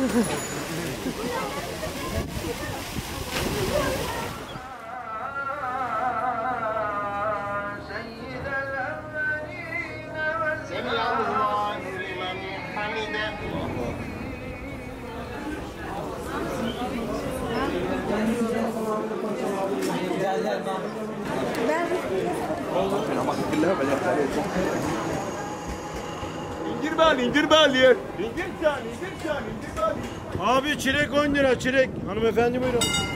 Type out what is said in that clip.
İndir bal, indir bal yer. İndir can, indir can, indir bal. Abi çilek 10 lira çilek. Hanımefendi buyurun.